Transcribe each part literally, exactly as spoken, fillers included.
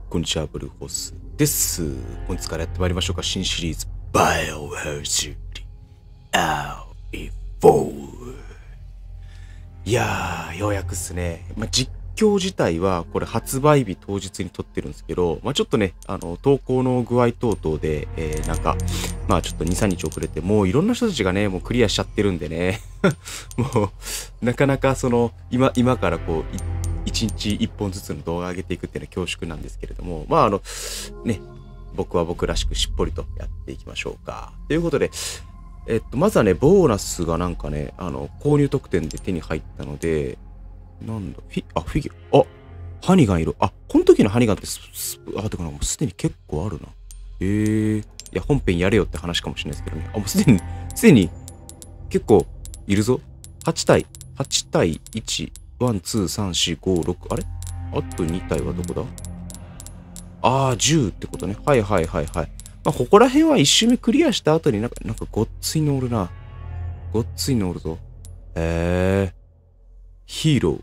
こんにちは、ブルーホースです。本日からやってまいりましょうか。新シリーズ、バイオハザード エーフォー。いやー、ようやくっすね。まあ、実況自体は、これ発売日当日に撮ってるんですけど、まあ、ちょっとね、あの、投稿の具合等々で、えー、なんか、まあちょっとに、さんにち遅れて、もういろんな人たちがね、もうクリアしちゃってるんでね。もう、なかなかその、今、今からこう、いちにちいっぽんずつの動画を上げていくっていうのは恐縮なんですけれども、まああの、ね、僕は僕らしくしっぽりとやっていきましょうか。ということで、えっと、まずはね、ボーナスがなんかね、あの、購入特典で手に入ったので、なんだ、フィ、あ、フィギュア、あ、ハニガンいる。あ、この時のハニガンってす、すあ、てかな、もうすでに結構あるな。へえ。いや、本編やれよって話かもしれないですけどね。あ、もうすでに、すでに、結構、いるぞ。はちたい、はちたいいち、ワン、ツー、サン、シー、ご、ろく、あれあとにたいはどこだ？ああ、じゅうってことね。はいはいはいはい。まあ、ここら辺はいっ周目クリアした後になんか、なんかごっついのおるな。ごっついのおるぞ。へえ。ヒーロー。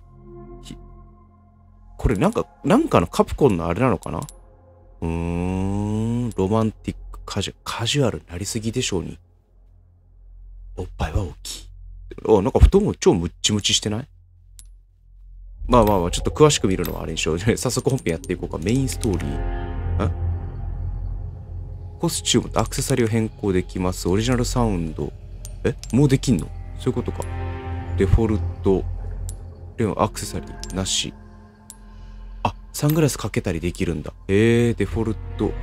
これなんか、なんかのカプコンのあれなのかな？うーん、ロマンティック、カジュ、カジュアルなりすぎでしょうに。おっぱいは大きい。あ、なんか太もも超ムッチムチしてない？まあまあまあ、ちょっと詳しく見るのはあれにしよう。早速本編やっていこうか。メインストーリー。んコスチュームとアクセサリーを変更できます。オリジナルサウンド。えもうできんの？そういうことか。デフォルト。でもアクセサリーなし。あ、サングラスかけたりできるんだ。えー、デフォルト。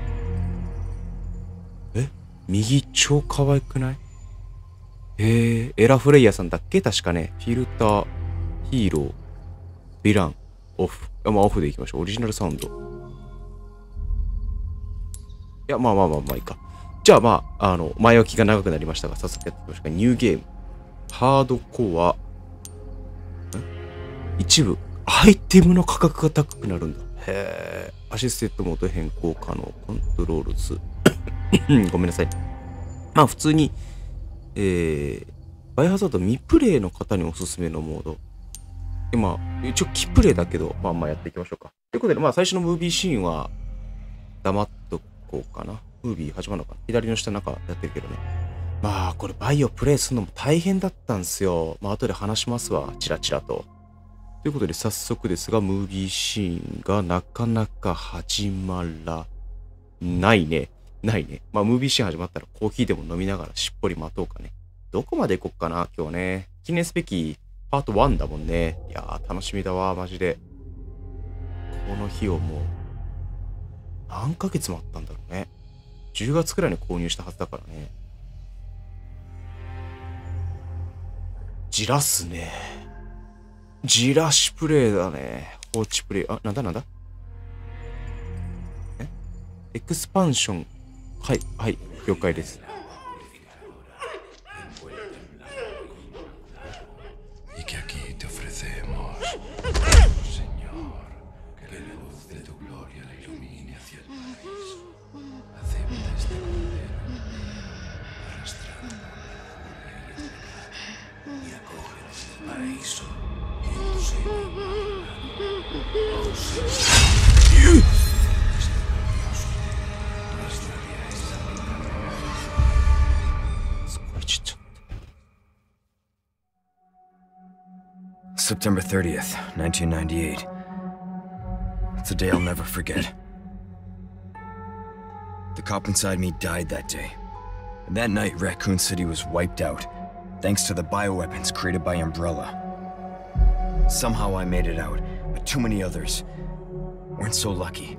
え右超可愛くない？えー、エラフレイヤさんだっけ確かね。フィルター、ヒーロー、ヴィラン、オフ。あ、まあオフでいきましょう。オリジナルサウンド。いや、まあまあまあまあいいか。じゃあまあ、あの、前置きが長くなりましたが、早速やっていきましょうか。ニューゲーム。ハードコア。ん一部、アイテムの価格が高くなるんだ。へえ。アシステントモード変更可能。コントロールズ。ごめんなさい。まあ普通に、えー、バイオハザード未プレイの方におすすめのモード。で、まあ、一応、キプレイだけど、まあまあやっていきましょうか。ということで、まあ最初のムービーシーンは、黙っとこうかな。ムービー始まるのかな。左の下なんかやってるけどね。まあ、これバイオプレイするのも大変だったんですよ。まあ後で話しますわ。チラチラと。ということで、早速ですが、ムービーシーンがなかなか始まらないね。ないね。まあ、ムービーシーン始まったらコーヒーでも飲みながらしっぽり待とうかね。どこまで行こっかな、今日ね。記念すべきパートワンだもんね。いやー、楽しみだわ、マジで。この日をもう、何ヶ月もあったんだろうね。じゅうがつくらいに購入したはずだからね。じらすね。じらしプレイだね。放置プレイ。あ、なんだなんだえエクスパンション。はい、はい、了解です。 September thirtieth, nineteen ninety-eight. It's a day I'll never forget. The cop inside me died that day. And that night, Raccoon City was wiped out, thanks to the bioweapons created by Umbrella. Somehow I made it out, but too many others weren't so lucky.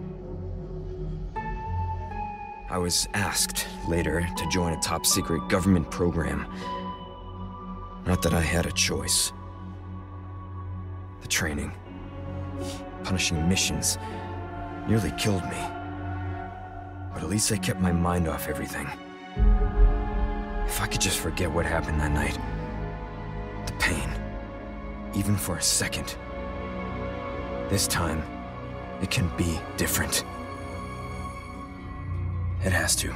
I was asked later to join a top-secret government program. Not that I had a choice. The training, punishing missions, nearly killed me. But at least I kept my mind off everything. If I could just forget what happened that night, the pain, even for a second. This time, it can be different. It has to.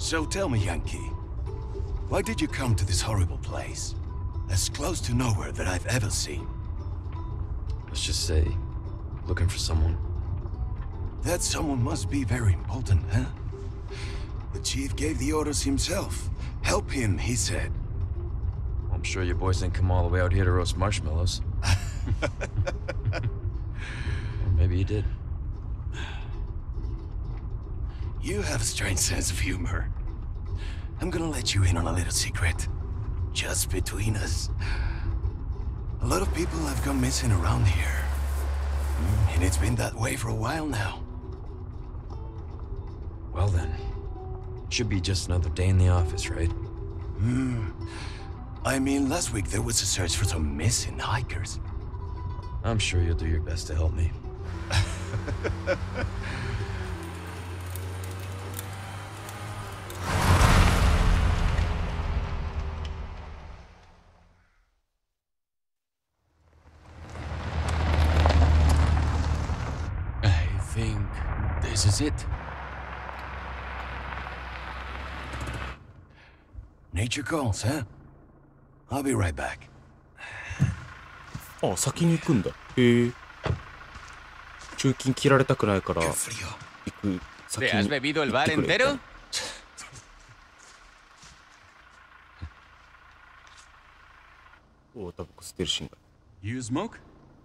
So tell me, Yankee, why did you come to this horrible place? As close to nowhere that I've ever seen. Let's just say, looking for someone. That someone must be very important, huh? The chief gave the orders himself. Help him, he said. I'm sure your boys didn't come all the way out here to roast marshmallows. Or maybe you did. You have a strange sense of humor. I'm gonna let you in on a little secret. Just between us. A lot of people have gone missing around here. And it's been that way for a while now. Well then, should be just another day in the office, right? Hmm. I mean, last week there was a search for some missing hikers. I'm sure you'll do your best to help me. I think this is it. Nature calls, huh? I'll be right back. あ、先に行くんだ。へえ。中金切られたくないから行く。先に ¿Te has bebido el bar entero? おお、タバコ吸ってるシーンが。 You smoke?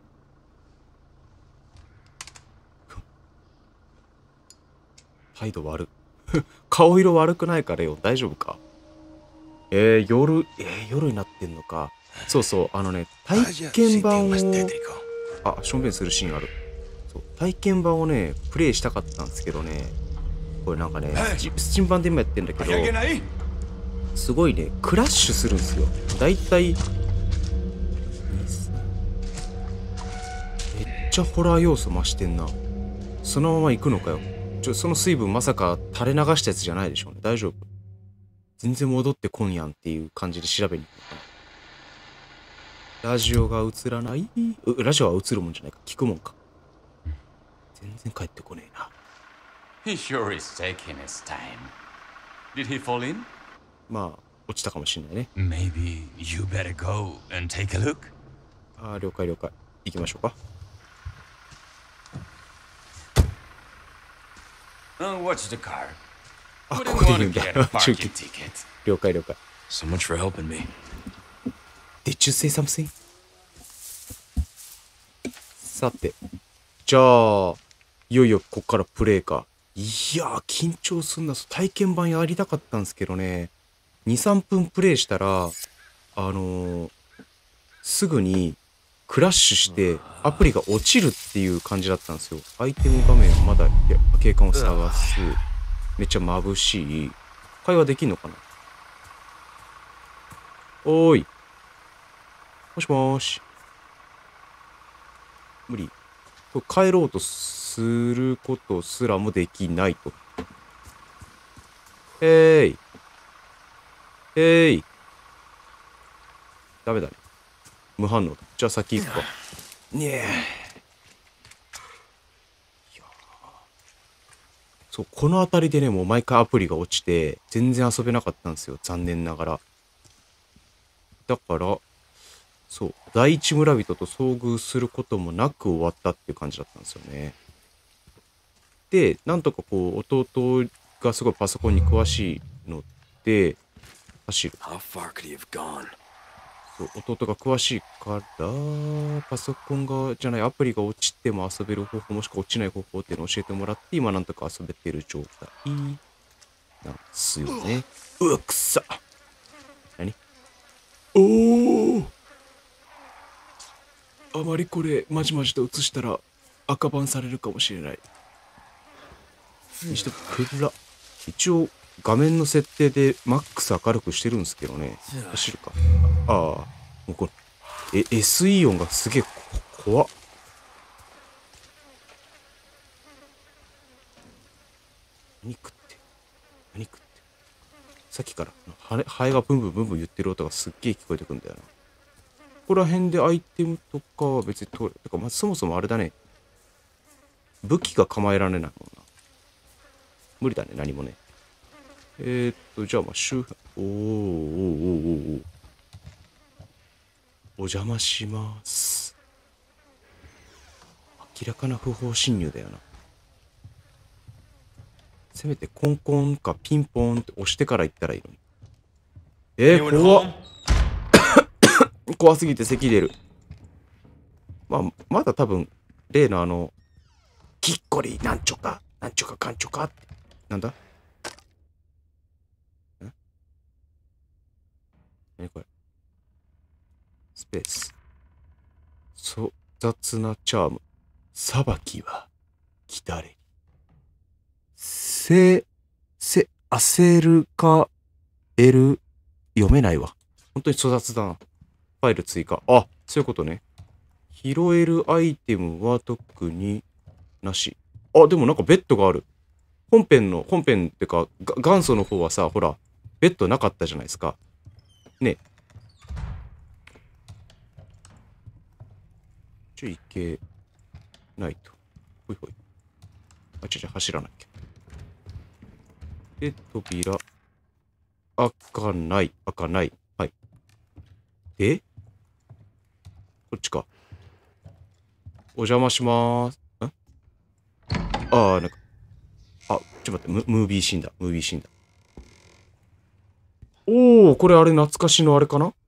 態度悪。顔色悪くないからよ。大丈夫か？えー、夜、えー、夜になってんのか。そうそう、あのね、体験版を、あ、しょんべんするシーンある。そう、体験版をね、プレイしたかったんですけどね、これなんかね、スチーム版で今やってんだけど、すごいね、クラッシュするんですよ。だいたい、めっちゃホラー要素増してんな。そのまま行くのかよ。ちょ、その水分まさか垂れ流したやつじゃないでしょうね。大丈夫？全然戻ってこんやんっていう感じで調べに行くのかな。ラジオが映らない？ラジオは映るもんじゃないか。聞くもんか。全然帰ってこねえな。 He sure is taking his time. Did he fall in? まあ、落ちたかもしれないね。 Maybe you better go and take a look. ああ、了解了解。行きましょうか。 Oh, watch the car. あ、ここで言うんだ。中継。了解了解。 So much for helping me. Did you say something? さて、じゃあ、いよいよこっからプレイか。いやー、緊張すんな。体験版やりたかったんですけどね。に、さんぷんプレイしたら、あのー、すぐにクラッシュしてアプリが落ちるっていう感じだったんですよ。アイテム画面はまだ景観を探す。めっちゃ眩しい。会話できんのかな？おーい。もしもーし。無理。これ帰ろうとすることすらもできないと。へーい。へーい。ダメだね。無反応だ。じゃあ先行くか。ねえ。そう、この辺りでね、もう毎回アプリが落ちて、全然遊べなかったんですよ。残念ながら。だから、そう、第一村人と遭遇することもなく終わったっていう感じだったんですよね。で、なんとかこう、弟がすごいパソコンに詳しいので、走る。そう、弟が詳しいから、パソコンが、じゃない、アプリが落ちても遊べる方法、もしくは落ちない方法っていうのを教えてもらって、今なんとか遊べてる状態なんですよね。うわ、くさ。何？おー！あまりこれ、まじまじと映したら赤バンされるかもしれない。にしても暗。一応、画面の設定でマックス明るくしてるんですけどね。走るか。ああ、もうこれ、え、エスイー 音がすげえ怖っ。何食って、何食って。さっきからハエ、ハエがブンブンブンブン言ってる音がすっげえ聞こえてくるんだよな。ここら辺でアイテムとかは別に取れ、てか、まあ、そもそもあれだね。武器が構えられないもんな。無理だね、何もね。 えー、っと、じゃあ、まあ、周辺、おーおーおーおーおーお邪魔します。明らかな不法侵入だよな。せめてコンコンかピンポンって押してから行ったらいいのに。えー、怖っ怖すぎて咳出る。まあ、まだ多分、例のあの、きっこりなんちょか、なんちょかかんちょかって。なんだん何これ。スペース。粗雑なチャーム。裁きは、来たれ。せ、せ、焦るか、える、読めないわ。本当に粗雑だな。ファイル追加。あ、そういうことね。拾えるアイテムは特になし。あ、でもなんかベッドがある。本編の、本編ってか、元祖の方はさ、ほら、ベッドなかったじゃないですか。ね。ちょ、いけないと。ほいほい。あ、ちょちょ、走らなきゃ。で、扉。開かない。開かない。はい。で、こっちか。お邪魔しまーす。んああ、なんか。あ、ちょっと待って、ム、ムービーシーンだ。ムービーシーンだ。おお、これあれ懐かしのあれかな。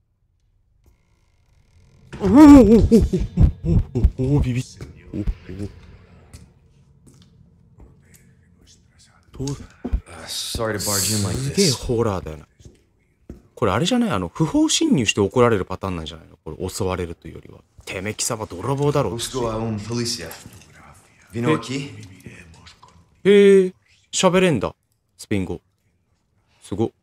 おおおおおおおおビビッ。おお。すげえホラーだよな。これあれじゃない、あの不法侵入して怒られるパターンなんじゃないの。これ襲われるというよりは。てめえ貴様泥棒だろ。へえ、喋れんだ。スペイン語。すごっ。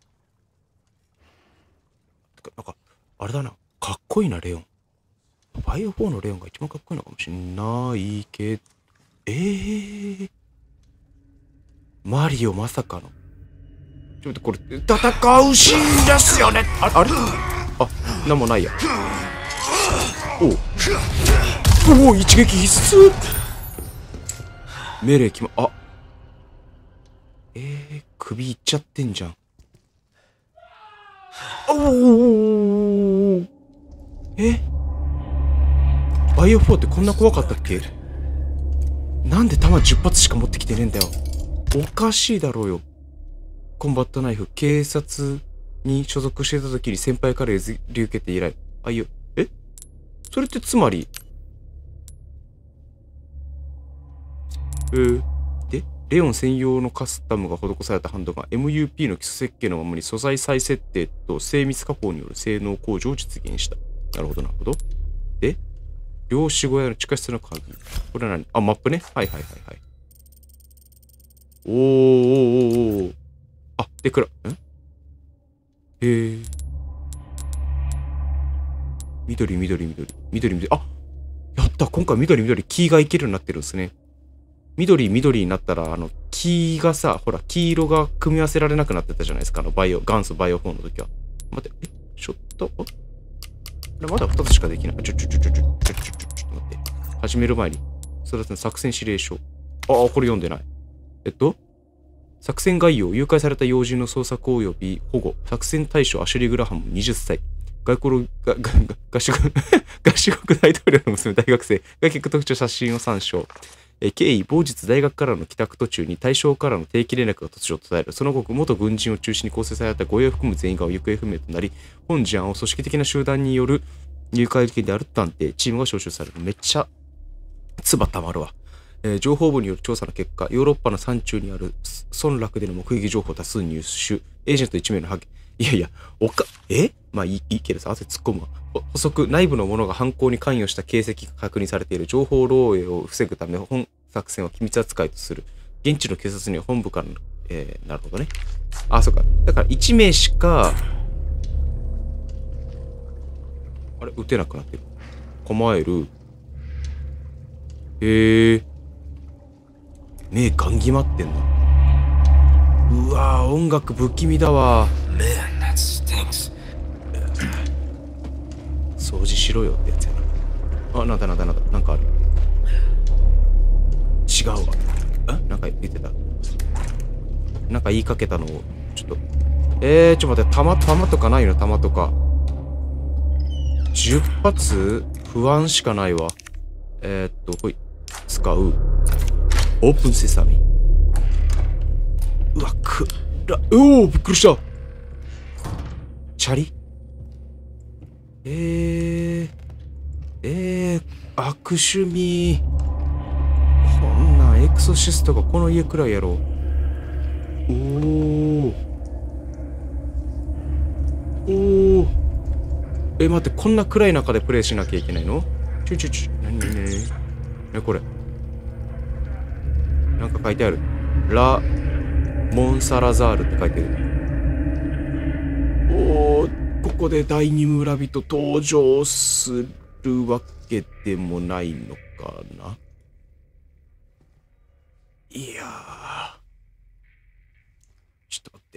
なんか、あれだな。かっこいいな、レオン。バイオフォーのレオンが一番かっこいいのかもしんないけど。えー。マリオまさかの。ちょっとこれ、戦うシーンですよね。あれあれあ、なんもないや。おう。おお、一撃必須。命令決ま、あ。えー、首いっちゃってんじゃん。おお。えバイオフォーってこんな怖かったっけ。なんで弾じゅっ発しか持ってきてねえんだよ。おかしいだろうよ。コンバットナイフ、警察に所属してた時に先輩から譲り受けて以来。あ、いいよ。えそれってつまり、えー、で、レオン専用のカスタムが施されたハンドガン、エムユーピー の基礎設計のままに素材再設定と精密加工による性能向上を実現した。なるほど、なるほど。で、漁師小屋の地下室の鍵。これは何？あ、マップね。はいはいはいはい。おーおーおーおー。あ、で、くら、んへえ。緑、緑、緑。緑、緑。あ、やった。今回緑、緑。キーがいけるようになってるんですね。緑、緑になったら、あの、キーがさ、ほら、黄色が組み合わせられなくなってたじゃないですか。あの、バイオ、元祖バイオフォーの時は。待って、え、ちょっと、あれまだふたつしかできない。ちょ、ちょ、ちょ、ちょ、ちょ、ちょ、ちょ、ちょ、ちょっと待って。始める前に。それだと作戦指令書。ああ、これ読んでない。えっと、作戦概要、誘拐された要人の捜索及び保護、作戦対象アシュリー・グラハムにじゅっさい、外国が、が、合衆国、合衆国大統領の娘大学生、外国特徴写真を参照。え経緯、某日大学からの帰宅途中に対象からの定期連絡が突如途絶える。その後、元軍人を中心に構成された護衛を含む全員が行方不明となり、本事案を組織的な集団による誘拐事件である探偵チームが招集される。めっちゃ、唾たまるわ。えー、情報部による調査の結果、ヨーロッパの山中にある村落での目撃情報を多数入手、エージェントいち名の発見。いやいや、おか、えまあいい、いいけどさ、汗突っ込むわ。補足、内部の者が犯行に関与した形跡が確認されている。情報漏洩を防ぐため、本作戦は機密扱いとする。現地の警察には本部からの、えー、なるほどね。あ、そうか。だからいち名しか、あれ、撃てなくなってる。構える。へえ。目ガン決まってんな。うわぁ、音楽不気味だわ。掃除しろよってやつやな。あ、なんだなんだなんだ、なんかある。違うわ。えなんか言ってた。 なんか言いかけたのを、ちょっと。えー、ちょっと待って、弾、弾とかないの弾とか。じゅっ発不安しかないわ。えー、っと、ほい。使う。オープンセサミ。うわ、くら、おお、びっくりした。チャリえー、えー、悪趣味。こんなんエクソシストがこの家くらいやろ。おお。おお。え、待って、こんな暗い中でプレイしなきゃいけないの？ちょちょちょ、なになになに？え、これ。なんか書いてある。ラ・モンサラザールって書いてる。おー、ここで第二村人登場するわけでもないのかな。いやー。ちょっと待って。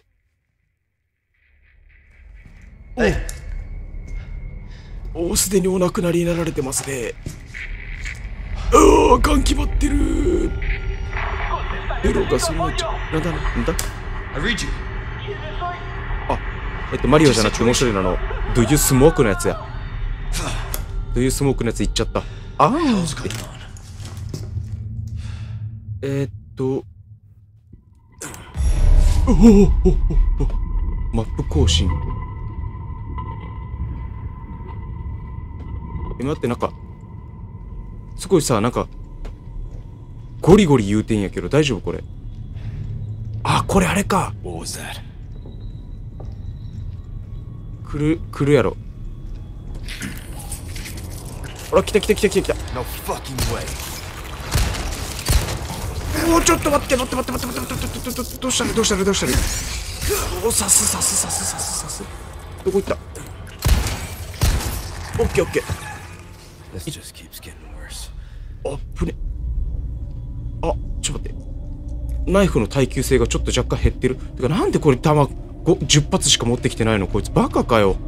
おお、すでにお亡くなりになられてますね。ああ、ガン決まってる。ベロがそんなちゃ、なんだなんだ。あ、えっとマリオじゃなくてもう一人なの。ドゥユスモークのやつや。ドゥユスモークのやついっちゃった。あーって。えー、っと。おおおおおマップ更新。え、待って、なんかすごいさ、なんかゴリゴリ言うてんやけど大丈夫これ？あ、これあれか。来る来るやろ。ほら、来た来た来た来た来た。おお、ちょっと待って待って待って待って待って待って待って、どうしたねどうしたねどうしたね。おお、刺す刺す刺す刺す刺す。どこ行った？オッケーオッケー。あっぶね。あ、ちょっと待って。ナイフの耐久性がちょっと若干減ってる。てか、なんでこれ弾じゅっ発しか持ってきてないの？こいつバカかよ。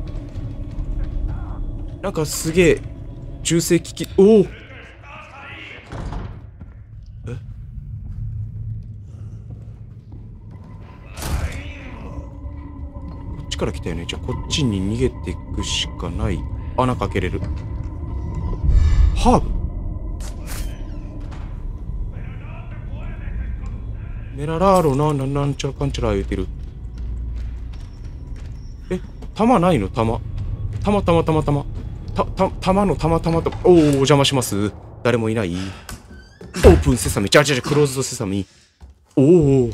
なんかすげえ銃声機器。おお。え？こっちから来たよね。じゃあこっちに逃げていくしかない。穴かけれる。ハーブ？メララーロな、な、なんちゃらかんちゃら言うてる。え、弾ないの？弾。弾、弾、弾、弾。た、た、弾の弾、弾、弾。おお、お邪魔します。誰もいない。オープンセサミ。ちゃちゃちゃ、クローズドセサミ。おお。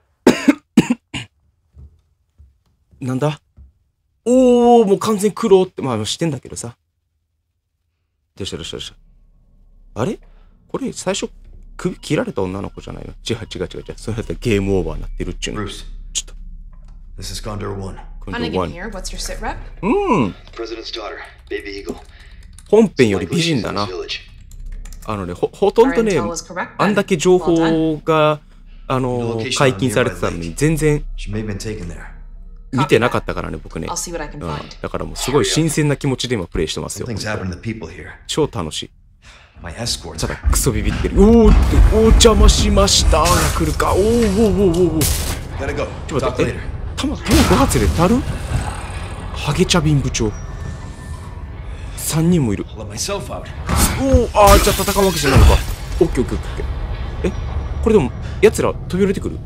なんだ？おお、もう完全黒って、まあ、してんだけどさ。どうしたどうしたどうした。あれ？これ、最初、首切られた女の子じゃないの？違う違う違う違う。それだったらゲームオーバーになってるっちゅうの。ちょっと。 This is Condor One. Hunnigan here. What's your sit rep? うん。 President's daughter, Baby Eagle. 本編より美人だな。あのね、ほ、ほとんどね、あんだけ情報が、あの、解禁されてたのに、全然、見てなかったからね、僕ね。うん。だからもうすごい新鮮な気持ちで今プレイしてますよ。超楽しい。ただクソビビってる。おおって、お邪魔しましたが来るか。おおおおおお。ちょっと待って、え、弾、弾ご発で足る？ハゲチャビン部長。さんにんもいる。おお、ああ、じゃあ戦うわけじゃないのか。オッケーオッケーオッケー。え、これでも、奴ら飛び降りてくる？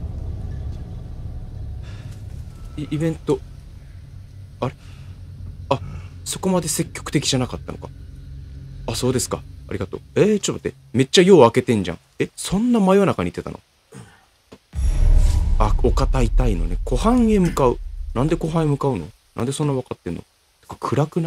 イ, イベント。あれ？あ、そこまで積極的じゃなかったのか。あ、そうですか。ありがとう。えー、ちょっと待って。めっちゃ用開けてんじゃん。え、そんな真夜中に行ってたの？あ、お肩痛いのね。湖畔へ向かう。なんで湖畔へ向かうの？なんでそんな分かってんの？てか暗くない？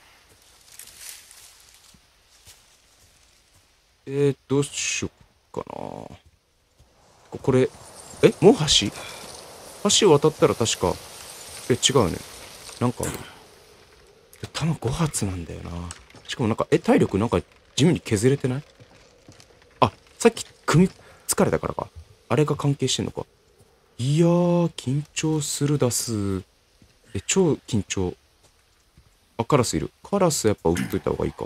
えー、どうしよっかな。これ、え、もう橋？橋渡ったら確か、え、違うよね。なんか、弾ご発なんだよな。しかもなんか、え、体力なんか地味に削れてない？あ、さっき組み疲れたからか。あれが関係してんのか。いやー、緊張するだす。え、超緊張。あ、カラスいる。カラスやっぱ撃っといた方がいいか。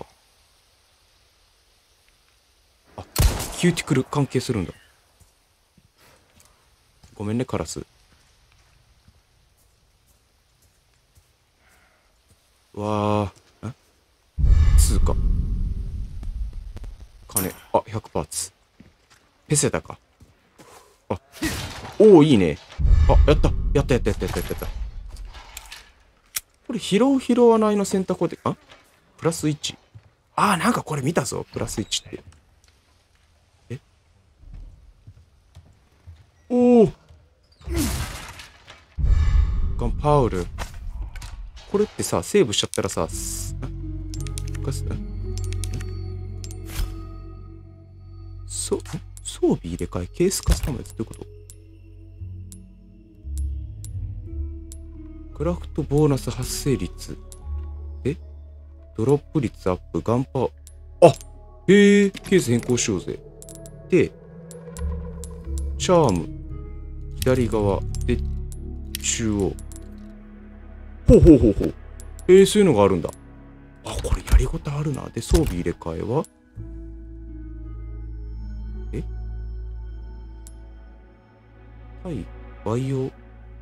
あ、キューティクル関係するんだ。 ごめんね、カラス。わー。ん通貨。金。あ、ひゃくパーツ。ペセタか。あ、おお、いいね。あ、やった。やったやったやったやったやった。これ、拾う拾わないの選択で、あプラスいち。あー、なんかこれ見たぞ。プラスいちって。えおおガンパウル。これってさ、セーブしちゃったらさ、ガス、そ、装備入れ替え、ケースカスタマイズってこと？クラフトボーナス発生率。えドロップ率アップ、ガンパウ、あへえ、ケース変更しようぜ。で、チャーム、左側、で、中央。ほうほうほうほう。えー、そういうのがあるんだ。あ、これやりごたあるな。で、装備入れ替えはえはい、培養。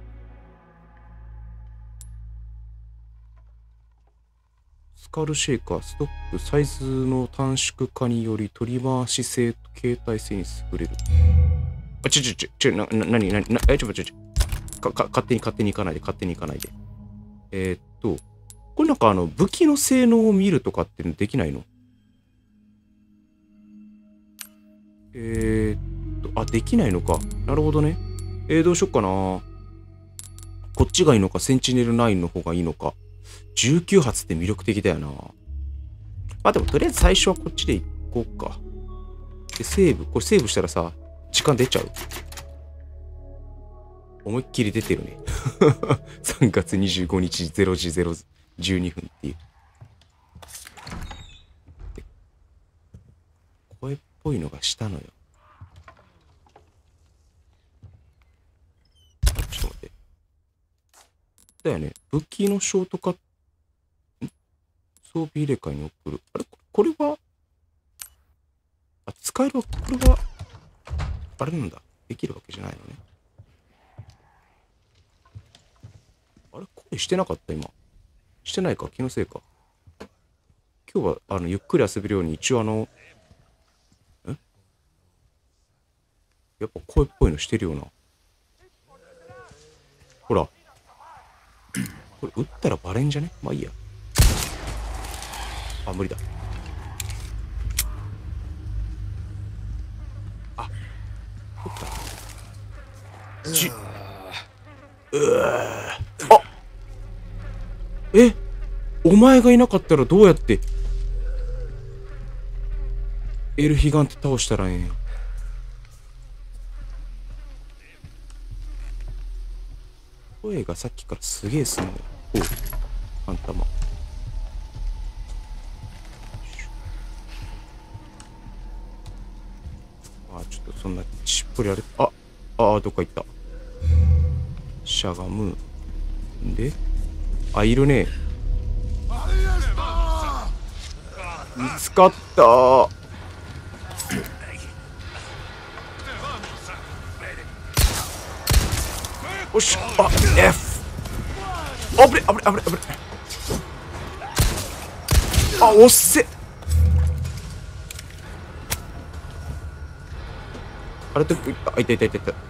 スカルシェイカー、ストップ、サイズの短縮化により取り回し性と携帯性に優れる。あ、ちょちょちょ、ちょ、な、な、なに、なに、な、え、ちょ、ちょ、ちょ、か、か、勝手に勝手に行かないで、勝手に行かないで。えー、っと、これなんかあの、武器の性能を見るとかっていうのできないの？えー、っと、あ、できないのか。なるほどね。えー、どうしよっかな。こっちがいいのか、センチネルナインの方がいいのか。じゅうきゅう発って魅力的だよな。まあでも、とりあえず最初はこっちで行こうか。で、セーブ。これセーブしたらさ、時間出ちゃう。思いっきり出てるね。さんがつにじゅうごにちれいじじゅうにふんっていう。声っぽいのがしたのよ。あ、ちょっと待って。だよね。武器のショートカット、ん装備入れ替えに送る。あれこれは、あ、使えるわ。これは、あれなんだ。できるわけじゃないのね。あれ声してなかった今。してないか気のせいか。今日は、あの、ゆっくり遊べるように一応あの、んやっぱ声っぽいのしてるよな。ほら。これ撃ったらバレんじゃね？まあいいや。あ、無理だ。あ、撃った。じ、うわあえお前がいなかったらどうやってエルヒガンって倒したらええんや。声がさっきからすげえすんのよ。おう、あんたま。あ、ちょっとそんなしっぽりあれ、あ、あ、どっか行った。しゃがむ。んで、あ、いるね。見つかったー。よし、あ、F。あぶれ、あぶれ、あぶれ、あぶれ。あ、おっせ。あれと、あ、いたいたいたいた。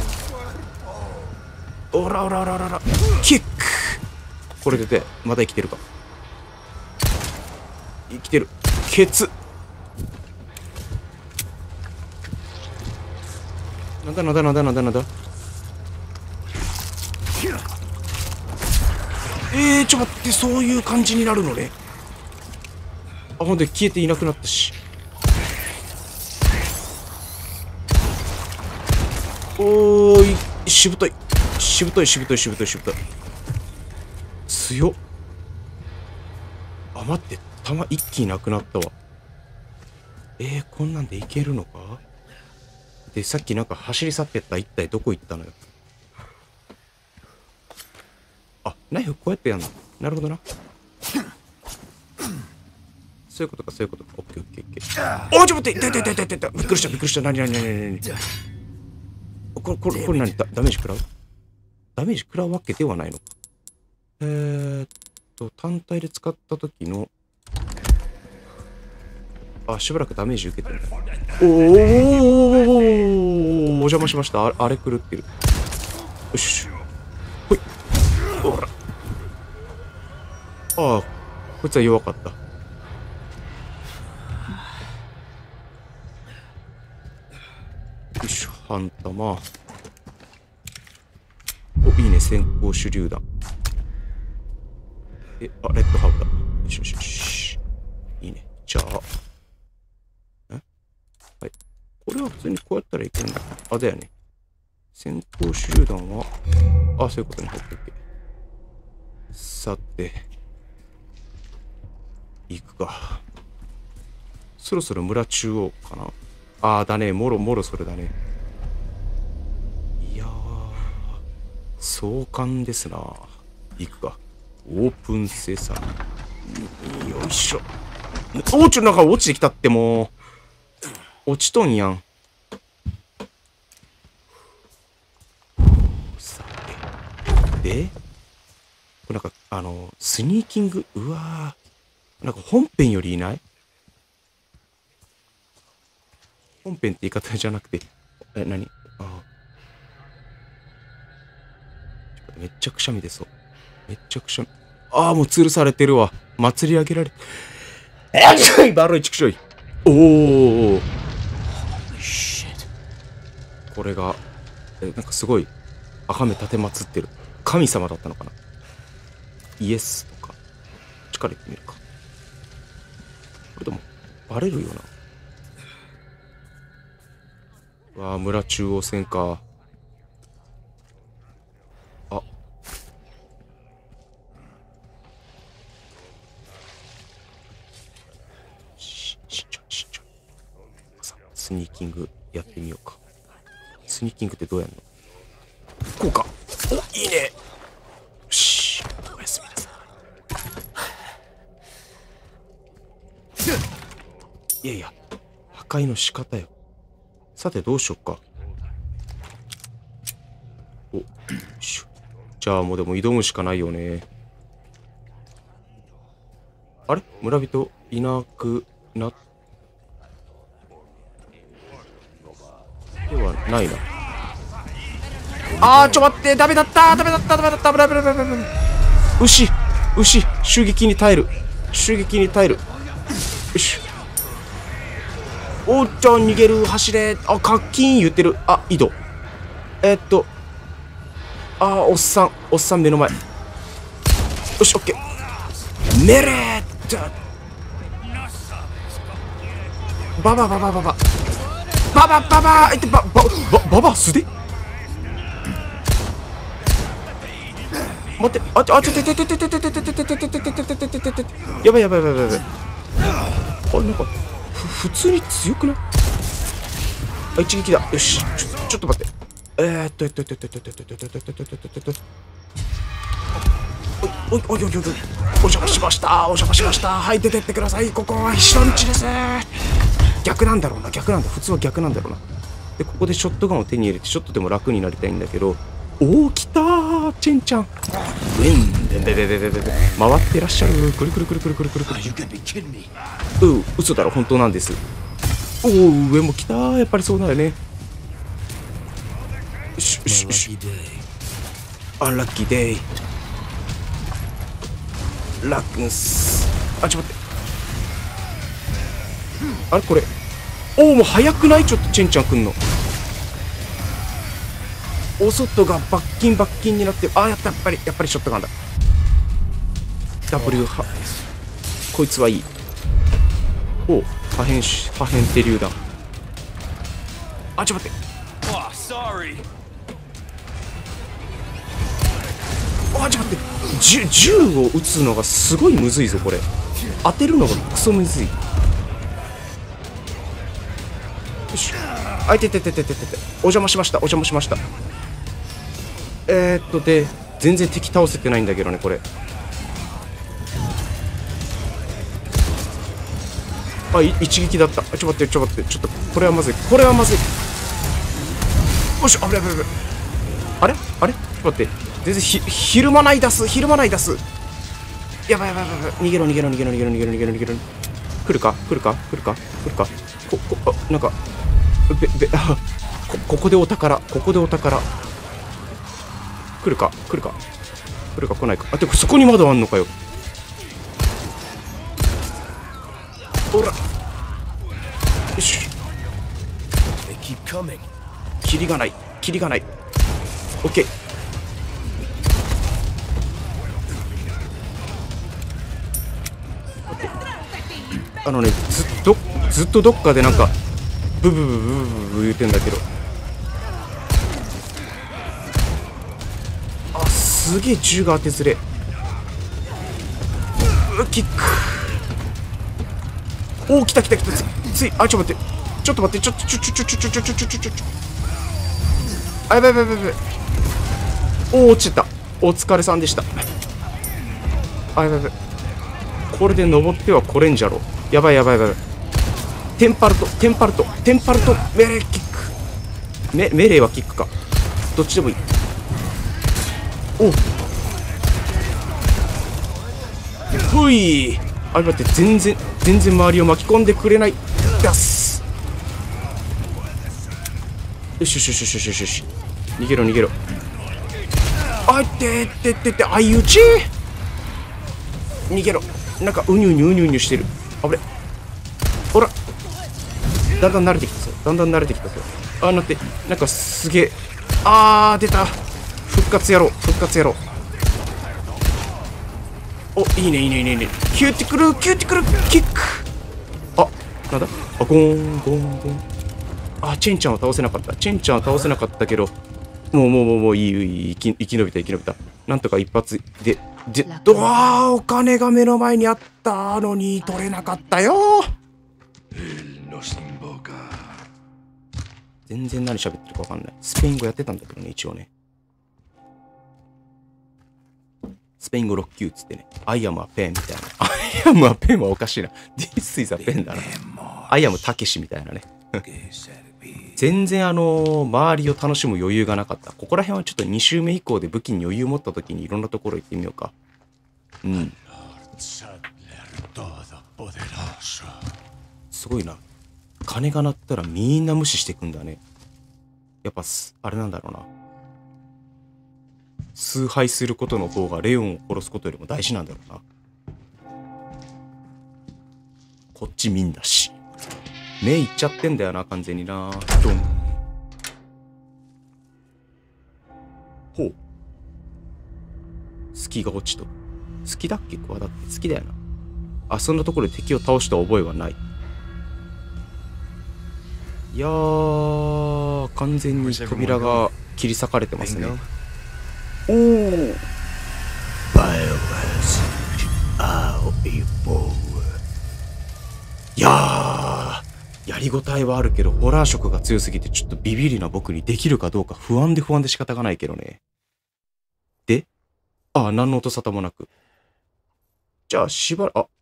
おらおらおらおらおら。キック。これでて、まだ生きてるか。生きてる。ケツ。なんだなんだなんだなんだなんだ。えー、ちょっと待って、そういう感じになるのね。あ、ほんで消えていなくなったし。おーい、しぶとい。しぶとい、しぶとい、しぶとい、しぶとい。強っ。あ、待って、弾一気になくなったわ。えー、こんなんでいけるのか？で、さっきなんか走り去ってった一体どこ行ったのよ。あ、ナイフこうやってやんの。なるほどな。そういうことか、そういうことか。オッケーオッケーオッケー。おー、ちょっと待って、痛い痛い痛い痛い痛い。びっくりした、びっくりした。なになになになに。 これ、これ、これ何ダダメージ食らうダメージ食らうわけではないのか。えーっと、単体で使った時の、あ、しばらくダメージ受けてるんだ。おー、お邪魔しました。あ、あれ狂ってる。よし。ほい。ほら。ああ、こいつは弱かった。よいしょ、半玉。お、いいね、先行手榴弾。え、あ、レッドハーブだ。よしよしよし。いいね。じゃあ。えはい。これは普通にこうやったらいけるんだ。あ、だよね。先行手榴弾は、あ、そういうことに入ってるっけ。さて。行くか。そろそろ村中央かな。ああ、だね。もろもろそれだね。いやー、壮観ですな。行くか。オープンセサミ。よいしょ。おーちょ、なんか落ちてきたってもう。落ちとんやん。さて。で、これなんか、あの、スニーキング、うわー。なんか本編よりいない？本編って言い方じゃなくて、え、何？ああ。めっちゃくしゃみ出そう。めっちゃくしゃみ。ああ、もう吊るされてるわ。祭り上げられ。えっバロイチクショイ。おお。これが、え、なんかすごい、赤目立てまつってる。神様だったのかな？イエスとか。力言ってみるか。これでも、バレるよな。わあ、村中央線か。あ。し、しんちょい、しんちょい。さ、スニーキングやってみようか。スニーキングってどうやんの？こうか。お、いいね。よし。おやすみなさい。いやいや、破壊の仕方よ。さてどうしよっか。お、よいしょ。じゃあもうでも挑むしかないよね。あれ？村人いなくなっではないな。あー、ちょ待って、ダメだった、ダメだった、ダメだった、危ない危ない危ない危ない。牛、牛、襲撃に耐える。襲撃に耐える。よし。おっちゃん逃げる、走れ。あ、カッキーン言ってる。あ、井戸。えー、っと。あー、おっさん、おっさん目の前。よし、オッケー。メレーっと。ババババババ。ババババーってバババババ素手待って、あちょあちょてててててててててててててててててててやばいやばいやばいやばい。あれなんか普通に強くない？あ、一撃だ。よし、ちょちょっと待って。えーっとえっとえっとえっとえっとえっとえっとえっとえっとえっとえっとえっとおいおいおいおいおいお邪魔しました。お邪魔しました。はい、出てってください。ここは人んちです。逆なんだろうな、逆なんだ。普通は逆なんだろうな。で、ここでショットガンを手に入れて、ちょっとでも楽になりたいんだけど、おー、来たー、チェンちゃん。ウィン、ででででででで、回ってらっしゃる。くるくるくるくるくるくるくる。うん、嘘だろ、本当なんです。おー、上も来たー、やっぱりそうだよね。よしよしよし。アンラッキーデイ。ラックンス。あ、ちょっと待って。あれこれ。おお、もう早くない？ちょっとチェンちゃん来んの。お外がバッキンバッキンになってる。あ、やった、やっぱり、やっぱりショットガンだ。W は、こいつはいい。おう、破片、破片手榴弾。あ、ちょっと待って。あ、ちょっと待って。銃、銃を撃つのがすごいむずいぞ、これ。当てるのがクソむずい。よし。あいててててててて。お邪魔しました、お邪魔しました。えーっと、で、全然敵倒せてないんだけどね、これ。あ、い一撃だった。ちょっと待って、ちょっと待って、ちょっと、これはまずい、これはまずい。 よし、危ない危ない危ない。あれあれちょっと待って。全然ひ、ひるまない出す、ひるまない出す。やばいやばいやばいやばい。逃げろ逃げろ逃げろ逃げろ逃げろ逃げろ逃げろ。来るか来るか来るか来るか。こ、こ、あ、なんか、べ、べ、あ、こ、ここでお宝、ここでお宝。来るか来るか来るか来ないか。あ、てかそこにまだあんのかよ。ほら。よし。キリがない、キリがない。オッケー。あのね、ずっとずっとどっかでなんかブブブブブブブ言うてんだけど、あ、すげえ銃が当てずれ。うキック。おお、来た来た来た。つつい、あ、ちょっと待ってちょっと待ってちょっとちょちょちょちょちょちょちょちょちょちょちょ。あ、やばいやばいやばい。おお、落ちた。お疲れさんでした。あ、やばいやばい。これで登ってはこれんじゃろ。やばいやばいやばい。テンパルトテンパルトテンパルトメレーキック。メメレーはキックか。どっちでもいい。おう。ほい。あ、待って、全然全然周りを巻き込んでくれない。やす。よしよしよしよしよしよし。逃げろ逃げろ。あいってってってって、相打ち。逃げろ。なんかうにゅうにゅうにゅうにゅしてる。あぶれ。ほら。だんだん慣れてきたぞ。だんだん慣れてきたぞ。あー、なって、なんかすげえ。あー、出た。復活やろう。復活やろう。お、いいねいいねいいねいいね。キューティクルキューティクルキック。あ、なんだ。あ、ゴーンゴーンゴーン。あ、チェンちゃんは倒せなかった。チェンちゃんは倒せなかったけど、もうもうもうもういいいい生き、生き延びた生き延びた。なんとか一発で、で、うわー、お金が目の前にあったのに取れなかったよ。全然何喋ってるか分かんない。スペイン語やってたんだけどね、一応ね。スペイン語ろっ級っつってね、I am a pen みたいな。I am a pen はおかしいな。This is a pen だな。I am たけしみたいなね。全然あのー、周りを楽しむ余裕がなかった。ここら辺はちょっとに周目以降で武器に余裕持った時にいろんなところ行ってみようか。うん。すごいな。鐘が鳴ったらみんな無視してくんだね。やっぱあれなんだろうな。崇拝することの方がレオンを殺すことよりも大事なんだろうな。こっち見んだし。目いっちゃってんだよな、完全にな。ドン。ほう。隙が落ちと。好きだっけクワだって好きだよな。あ、そんなところで敵を倒した覚えはない。いやー、完全に扉が切り裂かれてますね。おー。いやー、やりごたえはあるけど、ホラー色が強すぎてちょっとビビりな僕にできるかどうか不安で不安で仕方がないけどね。で、ああ、何の音沙汰もなく。じゃあ、しばら、あ、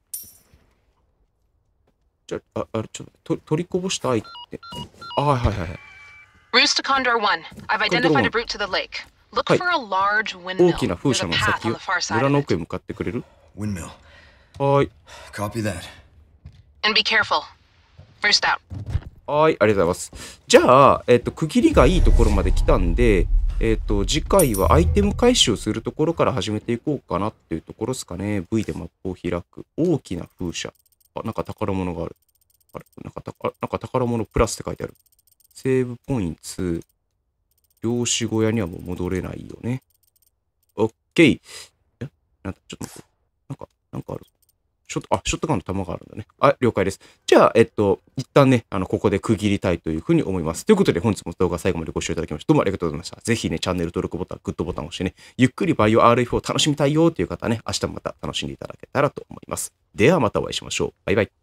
じゃあ、あ、あれ、ちょっと、と取りこぼした愛って。あ、はいはいはい。 Route to Condor One. I've identified a route to the lake. Look for a large windmill. 大きな風車の先を村の奥へ向かってくれる？ Windmill. はーい。 Copy that. And be careful. First out. はーい、ありがとうございます。じゃあ、えっと、区切りがいいところまで来たんで、えっと、次回はアイテム回収をするところから始めていこうかなっていうところですかね。V でマップを開く。大きな風車。あ、なんか宝物がある。あれなんかた、あ、なんか宝物プラスって書いてある。セーブポイント。漁師小屋にはもう戻れないよね。オッケー。えなんか、ちょっと待って。なんか、なんかある。ショット、あ、ショットガンの弾があるんだね。あ、了解です。じゃあ、えっと、一旦ね、あの、ここで区切りたいというふうに思います。ということで、本日も動画最後までご視聴いただきまして、どうもありがとうございました。ぜひね、チャンネル登録ボタン、グッドボタンを押してね、ゆっくりバイオ アールエフ を楽しみたいよという方ね、明日また楽しんでいただけたらと思います。ではまたお会いしましょう。バイバイ。